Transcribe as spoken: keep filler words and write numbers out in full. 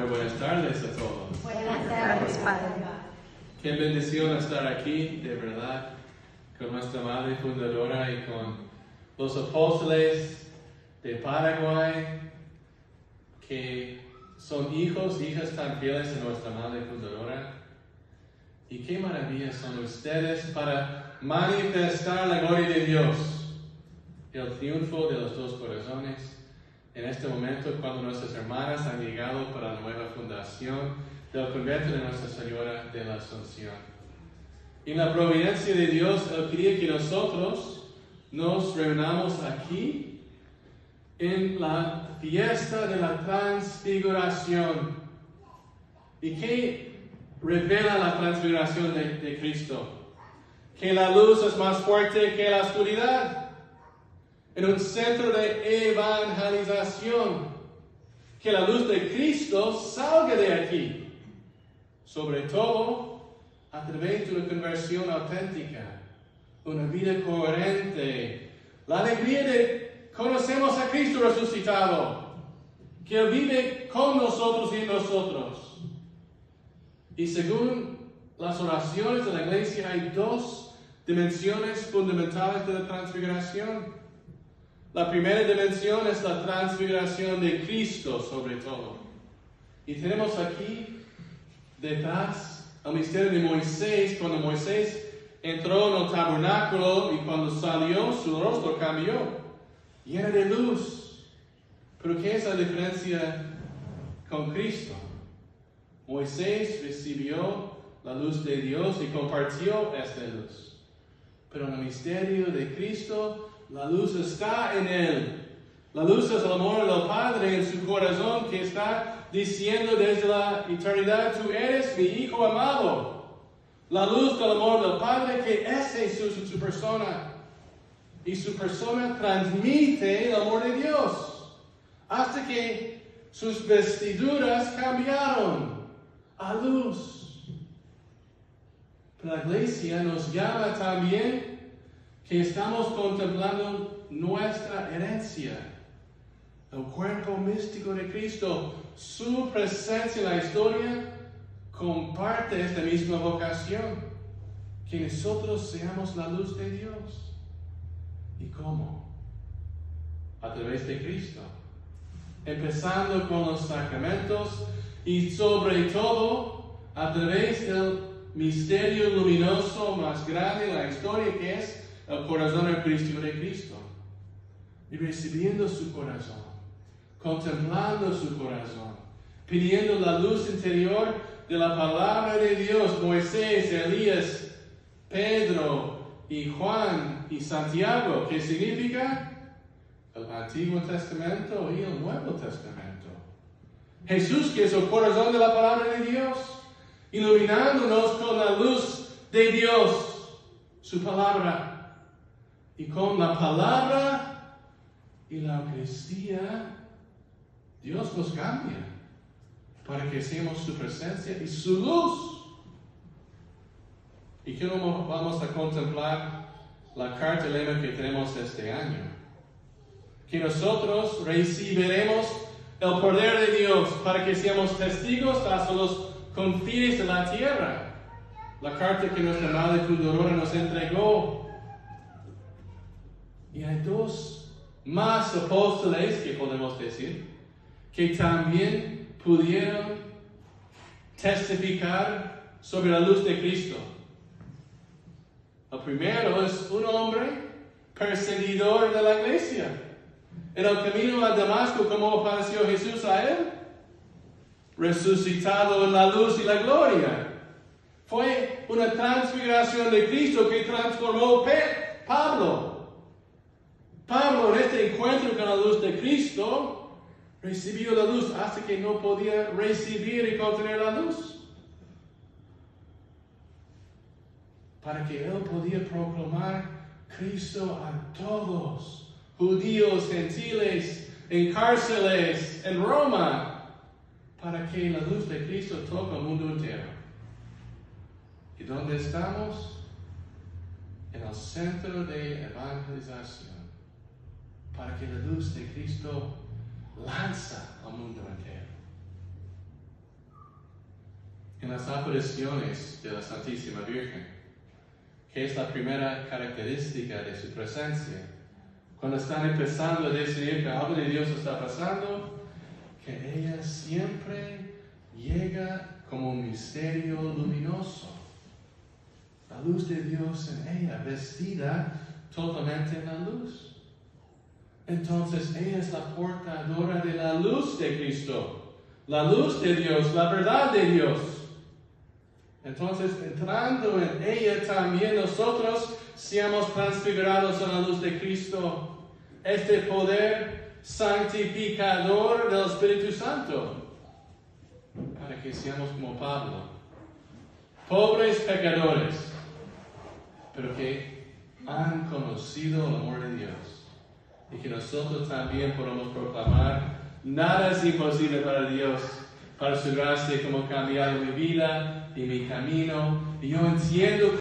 Muy buenas tardes a todos. Buenas tardes, Padre. Qué bendición estar aquí, de verdad, con nuestra Madre Fundadora y con los apóstoles de Paraguay, que son hijos, hijas tan fieles de nuestra Madre Fundadora. Y qué maravillas son ustedes para manifestar la gloria de Dios, el triunfo de los dos corazones. En este momento, cuando nuestras hermanas han llegado para la nueva fundación del convento de Nuestra Señora de la Asunción. Y en la providencia de Dios, Él quería que nosotros nos reunamos aquí en la fiesta de la transfiguración. ¿Y qué revela la transfiguración de, de Cristo? Que la luz es más fuerte que la oscuridad. En un centro de evangelización, que la luz de Cristo salga de aquí, sobre todo a través de una conversión auténtica, una vida coherente, la alegría de conocemos a Cristo resucitado, que Él vive con nosotros y en nosotros. Y según las oraciones de la iglesia, hay dos dimensiones fundamentales de la transfiguración. La primera dimensión es la transfiguración de Cristo sobre todo. Y tenemos aquí detrás el misterio de Moisés, cuando Moisés entró en el tabernáculo y cuando salió su rostro cambió, lleno de luz. Pero ¿qué es la diferencia con Cristo? Moisés recibió la luz de Dios y compartió esta luz. Pero en el misterio de Cristo, la luz está en Él. La luz es el amor del Padre en su corazón que está diciendo desde la eternidad, tú eres mi Hijo amado. La luz del amor del Padre que es Jesús en su persona. Y su persona transmite el amor de Dios. Hasta que sus vestiduras cambiaron a luz. Pero la iglesia nos llama también que estamos contemplando nuestra herencia, el cuerpo místico de Cristo. Su presencia en la historia comparte esta misma vocación, que nosotros seamos la luz de Dios. ¿Y cómo? A través de Cristo, empezando con los sacramentos y sobre todo a través del misterio luminoso más grande de la historia, que es el corazón eucarístico de Cristo. Y recibiendo su corazón, contemplando su corazón, pidiendo la luz interior de la palabra de Dios. Moisés, Elías, Pedro y Juan y Santiago, ¿qué significa? El Antiguo Testamento y el Nuevo Testamento. Jesús, que es el corazón de la palabra de Dios, iluminándonos con la luz de Dios, su palabra. Y con la palabra y la Eucaristía, Dios nos cambia para que seamos su presencia y su luz. ¿Y qué vamos a contemplar? La carta lema que tenemos este año. Que nosotros recibiremos el poder de Dios para que seamos testigos hasta los confines de la tierra. La carta que nuestra Madre Fundadora nos entregó. Y hay dos más apóstoles, que podemos decir, que también pudieron testificar sobre la luz de Cristo. El primero es un hombre perseguidor de la iglesia. En el camino a Damasco, ¿cómo apareció Jesús a él? Resucitado en la luz y la gloria. Fue una transfiguración de Cristo que transformó a Pablo. Pablo, en este encuentro con la luz de Cristo, recibió la luz hasta que no podía recibir y contener la luz. Para que él podía proclamar Cristo a todos, judíos, gentiles, en cárceles, en Roma, para que la luz de Cristo toque el mundo entero. ¿Y dónde estamos? En el centro de evangelización. Para que la luz de Cristo lanza al mundo entero. en las apariciones de la Santísima Virgen, que es la primera característica de su presencia. Cuando están empezando a decidir que algo de Dios está pasando, que ella siempre llega como un misterio luminoso. La luz de Dios en ella, vestida totalmente en la luz. Entonces ella es la portadora de la luz de Cristo, la luz de Dios, la verdad de Dios. Entonces, entrando en ella también nosotros seamos transfigurados a la luz de Cristo, este poder santificador del Espíritu Santo, para que seamos como Pablo, pobres pecadores, pero que han conocido el amor de Dios, y que nosotros también podamos proclamar: nada es imposible para Dios, para su gracia, como ha cambiado mi vida y mi camino, y yo entiendo